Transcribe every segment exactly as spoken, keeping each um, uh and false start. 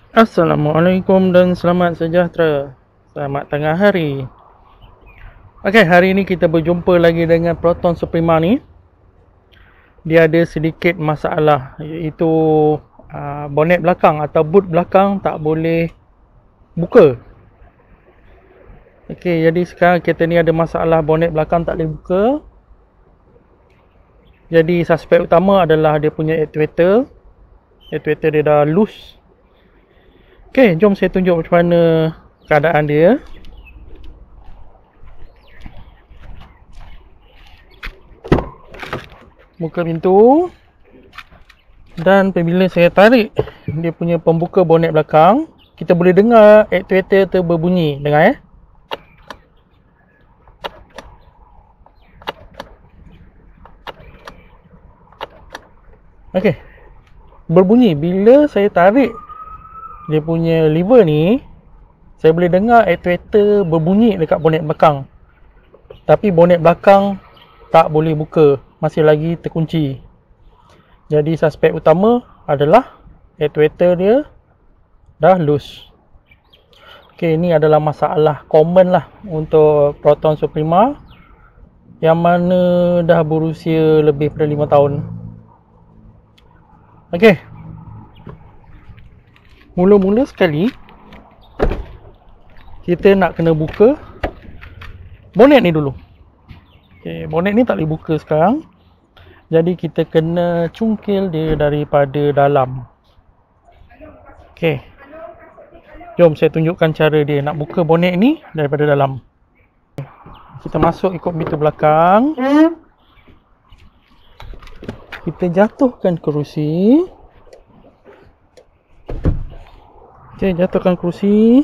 Assalamualaikum dan selamat sejahtera. Selamat tengah hari. Okey, hari ini kita berjumpa lagi dengan Proton Suprema ni. Dia ada sedikit masalah, iaitu uh, bonet belakang atau boot belakang tak boleh buka. Okey, jadi sekarang kita ni ada masalah bonet belakang tak boleh buka. Jadi suspek utama adalah dia punya actuator. Actuator dia dah loose. Okey, jom saya tunjuk macam mana keadaan dia. Buka pintu. Dan apabila saya tarik dia punya pembuka bonet belakang, kita boleh dengar actuator tu berbunyi. Dengar eh. Okey. Berbunyi bila saya tarik dia punya lever ni, saya boleh dengar actuator berbunyi dekat bonet belakang. Tapi bonet belakang tak boleh buka, masih lagi terkunci. Jadi suspek utama adalah actuator dia dah loose. Okey, ini adalah masalah common lah untuk Proton Suprema yang mana dah berusia lebih daripada lima tahun. Okey. Mula-mula sekali kita nak kena buka bonet ni dulu. Okey, bonet ni tak boleh buka sekarang. Jadi kita kena cungkil dia daripada dalam. Okey. Jom saya tunjukkan cara dia nak buka bonet ni daripada dalam. Kita masuk ikut meter belakang. Kita jatuhkan kerusi. Okey, jatuhkan kerusi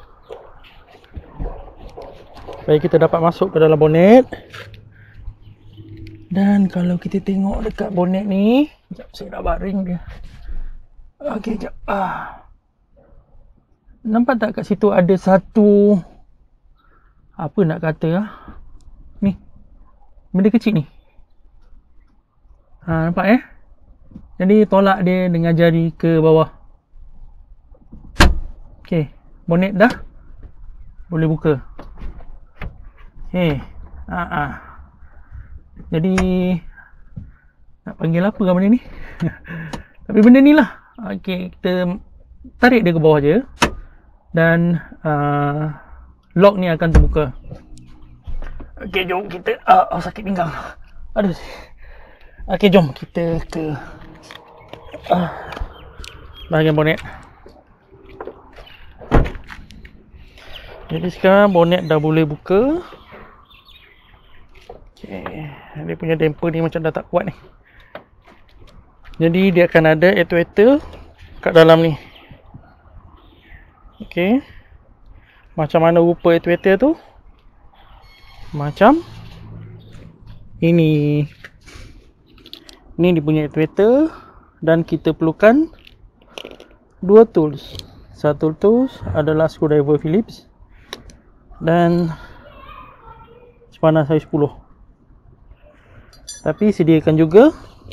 supaya kita dapat masuk ke dalam bonet. Dan kalau kita tengok dekat bonet ni, sekejap saya nak baring dia. Okey, sekejap. Ah. Nampak tak kat situ ada satu, apa nak kata ah? Ni. Benda kecil ni. Ha, nampak eh? Jadi tolak dia dengan jari ke bawah. Okey, bonet dah boleh buka. Okey. Ha ah. Jadi nak panggil apa kan benda ni? Tapi benda ni lah. Okey, kita tarik dia ke bawah je dan uh, lock ni akan terbuka. Okey, jom kita uh, oh, sakit pinggang. Aduh. Okey, jom kita ke uh, bahagian bonet. Jadi sekarang bonet dah boleh buka. Okay. Dia punya damper ni macam dah tak kuat ni. Jadi dia akan ada actuator kat dalam ni. Okay. Macam mana rupa actuator tu? Macam ini. Ni dia punya actuator. Dan kita perlukan dua tools. Satu tools adalah screwdriver Phillips dan sepanah saiz sepuluh. Tapi sediakan juga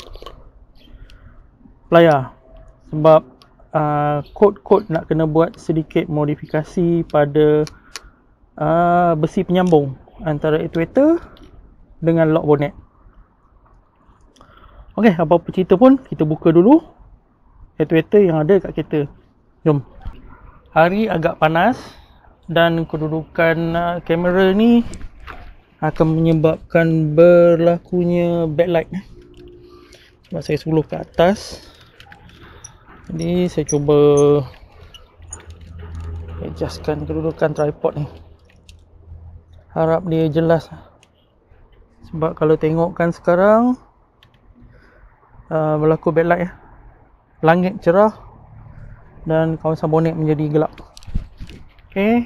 plier sebab uh, kod-kod nak kena buat sedikit modifikasi pada uh, besi penyambung antara actuator dengan lock bonet. Okey, apa-apa cerita pun kita buka dulu actuator yang ada kat kereta. Jom. Hari agak panas dan kedudukan uh, kamera ni akan menyebabkan berlakunya backlight sebab saya sepuluh ke atas. Jadi saya cuba adjustkan kedudukan tripod ni, harap dia jelas sebab kalau tengokkan sekarang uh, berlaku backlight ya. Langit cerah dan kawasan bonet menjadi gelap. Okey,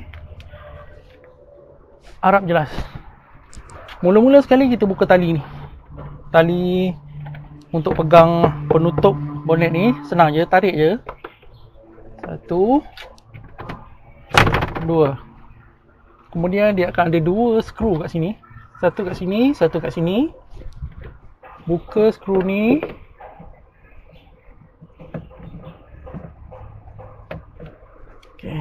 harap jelas. Mula-mula sekali kita buka tali ni. Tali untuk pegang penutup bonet ni senang je, tarik je. Satu, dua. Kemudian dia akan ada dua skru kat sini. Satu kat sini, satu kat sini. Buka skru ni. Okey.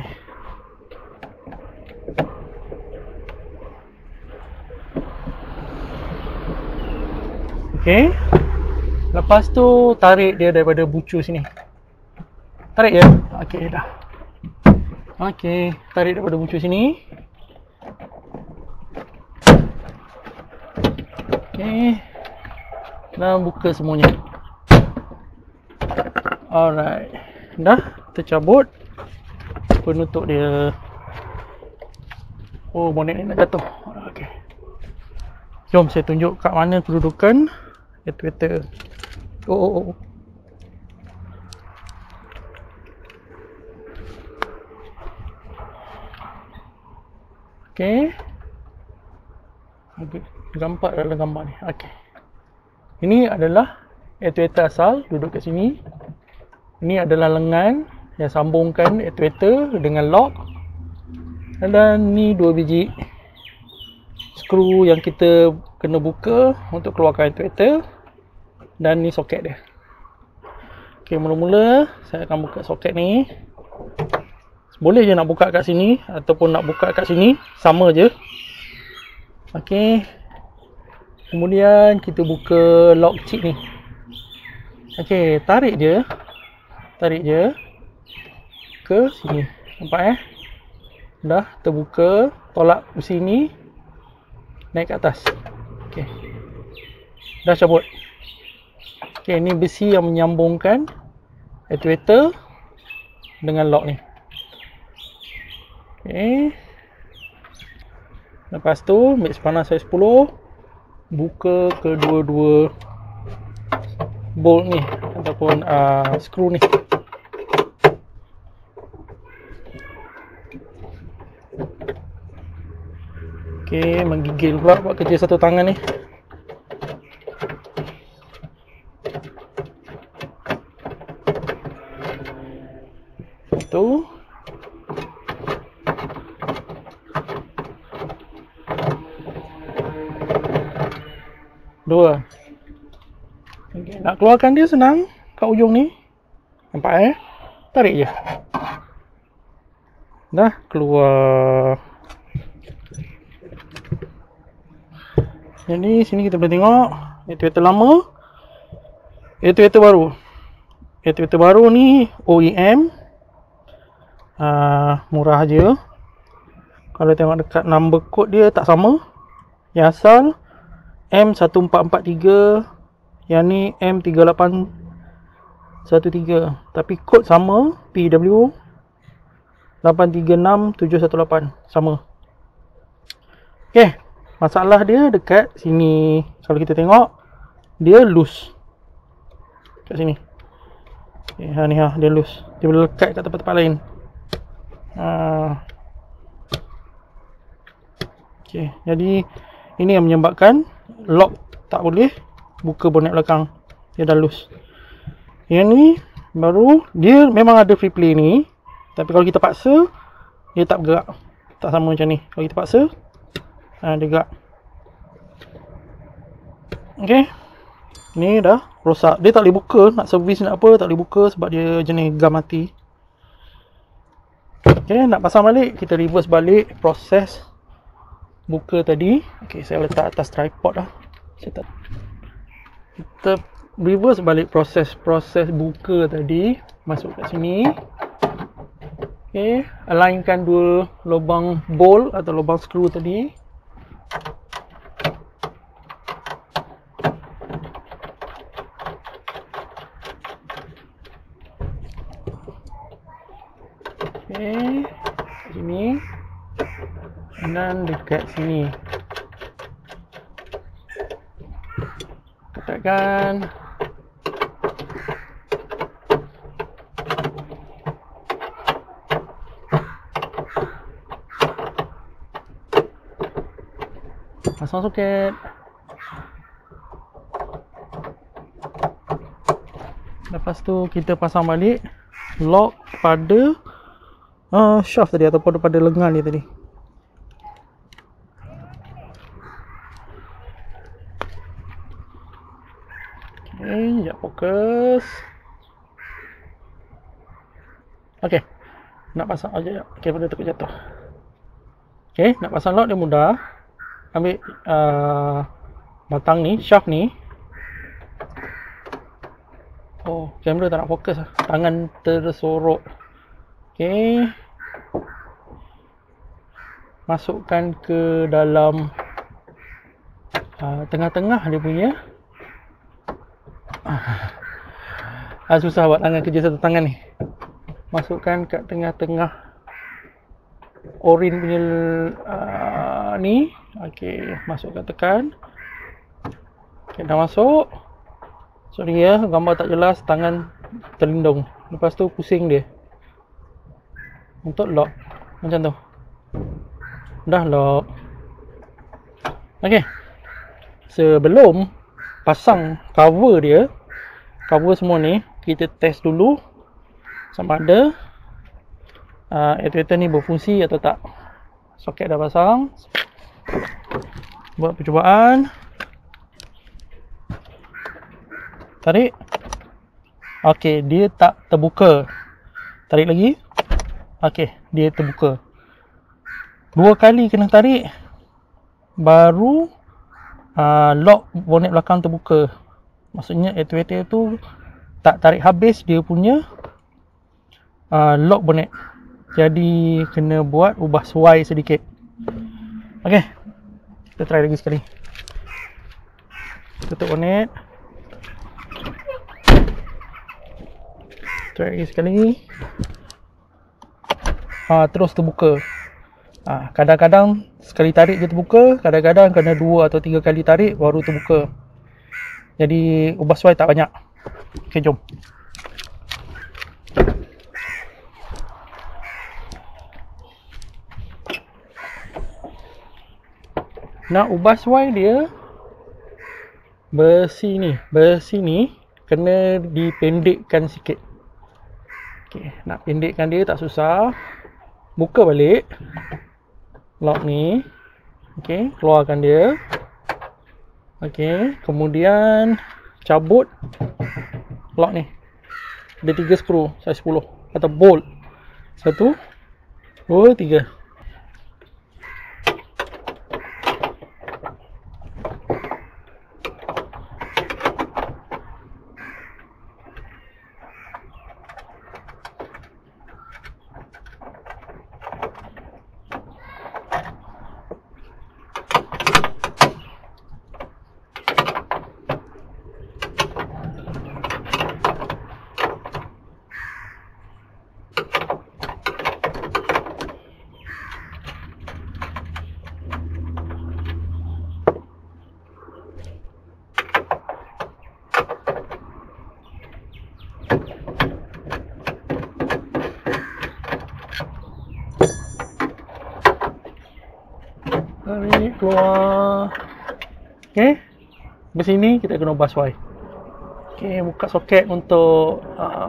Okey. Lepas tu tarik dia daripada bucu sini. Tarik ya. Okey dah. Okey, tarik daripada bucu sini. Okey. Dan buka semuanya. Alright. Dah tercabut penutup dia. Oh, bonet ni nak jatuh. Okey. Jom saya tunjuk kat mana kedudukan actuator. Oh, oh, oh. Okey. Gambar dalam gambar ni. Okey. Ini adalah actuator asal, duduk kat sini. Ini adalah lengan yang sambungkan actuator dengan lock. Dan ni dua biji skru yang kita kena buka untuk keluarkan actuator. Dan ni soket dia. Okey, mula-mula saya akan buka soket ni. Boleh je nak buka kat sini ataupun nak buka kat sini, sama je. Okey. Kemudian kita buka lock chip ni. Okey, tarik je. Tarik je ke sini. Nampak eh? Dah terbuka, tolak besi ni naik ke atas. Okey. Dah cabut. Okey, ni besi yang menyambungkan actuator dengan lock ni. Okey. Lepas tu mix panas saiz sepuluh, buka kedua-dua bolt ni ataupun uh, skru ni. Okey, menggigil pula buat kerja satu tangan ni. Tu. Dua. Okay, nak keluarkan dia senang kat ujung ni. Nampak eh? Tarik je. Dah keluar. Jadi sini kita boleh tengok actuator lama, actuator baru. Actuator baru ni O E M. Uh, murah je. Kalau tengok dekat number code dia tak sama. Yang asal M satu empat empat tiga, yang ni M tiga lapan satu tiga, tapi kod sama, P W lapan tiga enam tujuh satu lapan, sama. Okey, masalah dia dekat sini. Kalau kita tengok, dia loose kat sini. Okay, ha ni ha, dia loose. Dia boleh lekat kat tempat-tempat lain. Ha. Okey, jadi ini yang menyebabkan lock tak boleh buka bonet belakang. Dia dah loose. Yang ni baru, dia memang ada free play ni, tapi kalau kita paksa dia tak bergerak. Tak sama macam ni. Kalau kita paksa, ha, dia gerak. Okey. Ni dah rosak. Dia tak boleh buka, nak servis nak apa tak boleh buka sebab dia jenis gam mati. Okey, nak pasang balik, kita reverse balik proses buka tadi. Okey, saya letak atas tripod dah. Saya tak. Kita reverse balik proses-proses buka tadi. Masuk kat sini. Okey, alignkan dua lubang bolt atau lubang skru tadi. Okey, sini. Dan dekat sini. Tekan. Pasang soket. Lepas tu kita pasang balik lock pada uh, shaft tadi ataupun pada lengan ni tadi. Okay, sekejap fokus. Okay, Nak pasang aja ya. Okey, pada takut jatuh. Okey, nak pasang lock dia mudah. Ambil uh, batang ni, shaft ni. Oh, kamera tak nak fokus lah. Tangan tersorot. Okey. Masukkan ke dalam uh, tengah-tengah dia punya. Ah, susah buat tangan kerja satu tangan ni. Masukkan kat tengah-tengah orin punya uh, ni. Okey, masukkan, tekan. Okey, dah masuk. Sorry ya, gambar tak jelas, tangan terlindung. Lepas tu pusing dia untuk lock macam tu. Dah lock. Okey. Sebelum pasang cover dia, cover semua ni, kita test dulu sama ada uh, actuator ni berfungsi atau tak. Soket dah pasang. Buat percubaan. Tarik. Okey, dia tak terbuka. Tarik lagi. Okey, dia terbuka. Dua kali kena tarik baru uh, lock bonet belakang terbuka. Maksudnya actuator tu tak tarik habis dia punya uh, lock bonet. Jadi kena buat ubah suai sedikit. Okey. Kita try lagi sekali. Tutup bonet. Try lagi sekali. Ha, terus terbuka. Ha, kadang-kadang sekali tarik dia terbuka, kadang-kadang kena dua atau tiga kali tarik baru terbuka. Jadi ubah suai tak banyak. Okey, jom. Nak ubah suai dia, besi ni, besi ni kena dipendekkan sikit. Okey, nak pendekkan dia tak susah. Buka balik lock ni. Okey, keluarkan dia. Okey, kemudian cabut lock ni. Ada tiga skru saiz sepuluh atau bolt. Satu, dua, tiga. Tarik keluar. Okey. Di sini kita kena ubah suai. Okey, buka soket untuk uh,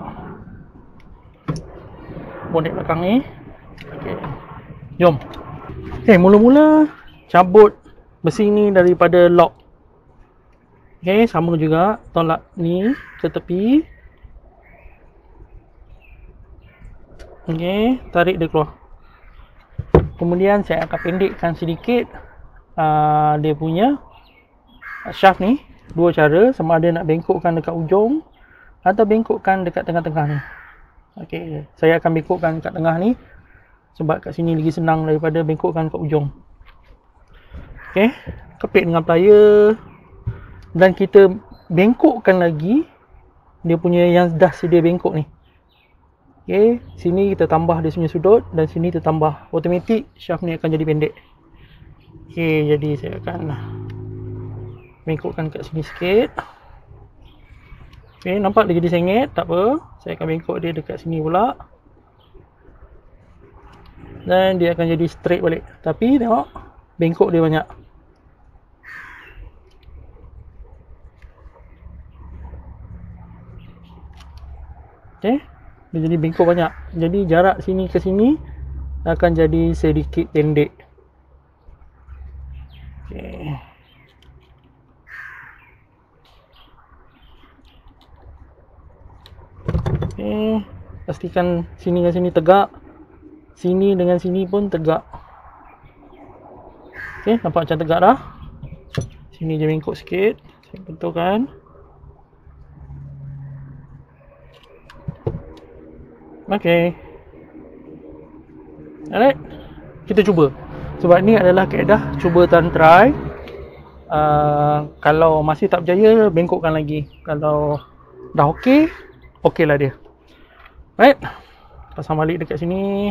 bonet belakang ni. Okey. Jom. Okey, mula-mula cabut besi ni daripada lock. Okey, sama juga tolak ni ke tepi. Okey, tarik dia keluar. Kemudian saya akan pendekkan sedikit uh, dia punya shaft ni. Dua cara, sama ada nak bengkokkan dekat ujung atau bengkokkan dekat tengah-tengah ni. Okey, saya akan bengkokkan kat tengah ni sebab kat sini lagi senang daripada bengkokkan kat ujung. Okey, kepit dengan plier dan kita bengkokkan lagi dia punya yang dah sedia bengkok ni. Okey, sini kita tambah dia punya sudut dan sini kita tambah. Automatik shaft ni akan jadi pendek. Okey, jadi saya akan bengkokkan kat sini sikit. Okey, nampak dia jadi sengit, tak apa. Saya akan bengkok dia dekat sini pula. Dan dia akan jadi straight balik. Tapi tengok, bengkok dia banyak. Okey. Dia jadi bengkok banyak. Jadi jarak sini ke sini akan jadi sedikit pendek. Okey. Okey, pastikan sini dan sini tegak sini dengan sini pun tegak. Okey, nampak macam tegak dah. Sini je bengkok sikit. Saya betulkan. Okey. Alright. Kita cuba. Sebab ni adalah kaedah cuba dan try. Uh, kalau masih tak berjaya, bengkokkan lagi. Kalau dah okey, okey lah dia. Right. Pasang balik dekat sini.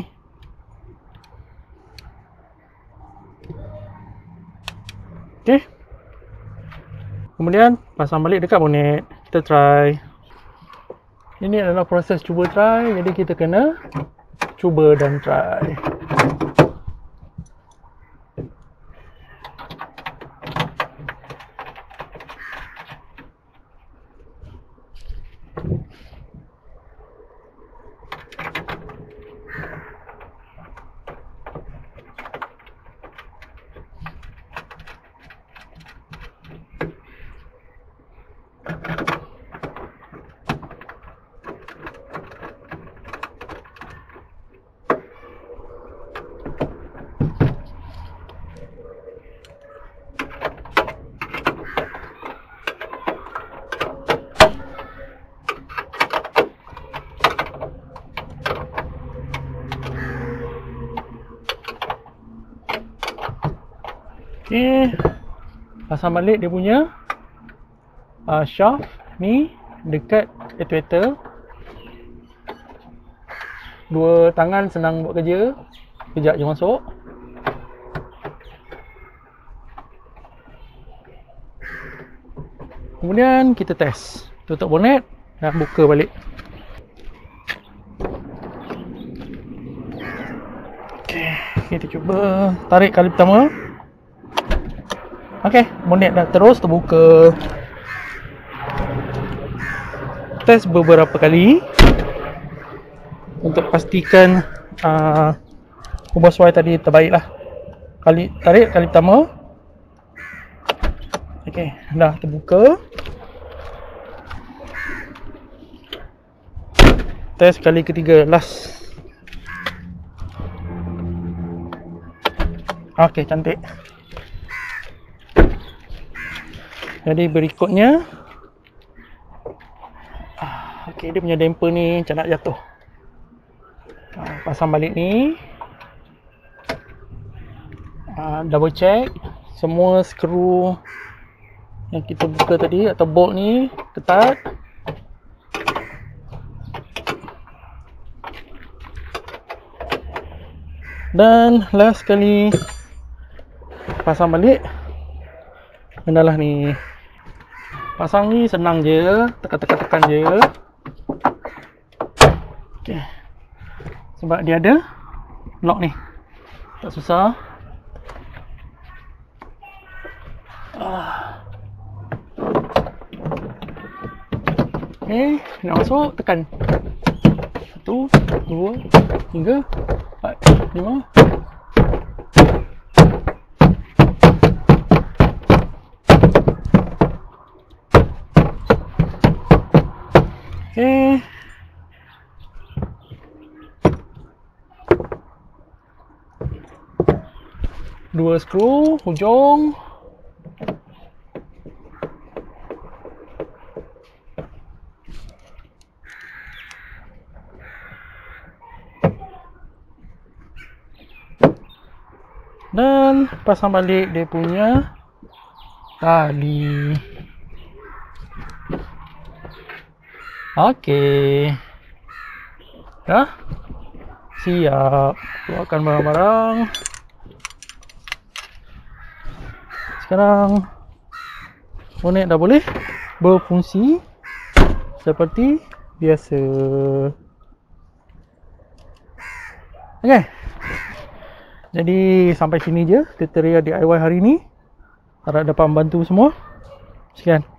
Okey. Kemudian pasang balik dekat bonet. Kita try. Ini adalah proses cuba try. Jadi kita kena cuba dan try. Okey, pasang balik dia punya uh, shaft ni dekat actuator. Dua tangan senang buat kerja. Kejap je masuk. Kemudian kita test. Tutup bonet dan buka balik. Okey, kita cuba tarik kali pertama. Okey, bonet dah terus terbuka. Test beberapa kali untuk pastikan uh, ubah suai tadi terbaik lah. Kali tarik kali pertama. Okey, dah terbuka. Test kali ketiga, last. Okey, cantik. Jadi berikutnya, okey, dia punya damper ni macam nak jatuh. Pasang balik ni. Double check semua skru yang kita buka tadi atau bolt ni ketat. Dan last kali pasang balik. Benalah ni. Pasang ni senang je, tekan-tekan-tekan je. Okey. Sebab dia ada lock ni. Tak susah. Ah. Okey, nak masuk, tekan. Satu, dua, tiga, empat, lima. Okey. Dua skru hujung. Dan pasang balik dia punya tali. Okey. Dah? Siap. Keluarkan barang-barang. Sekarang bonet dah boleh berfungsi seperti biasa. Okey. Jadi sampai sini je tutorial D I Y hari ni. Harap dapat membantu semua. Sekian.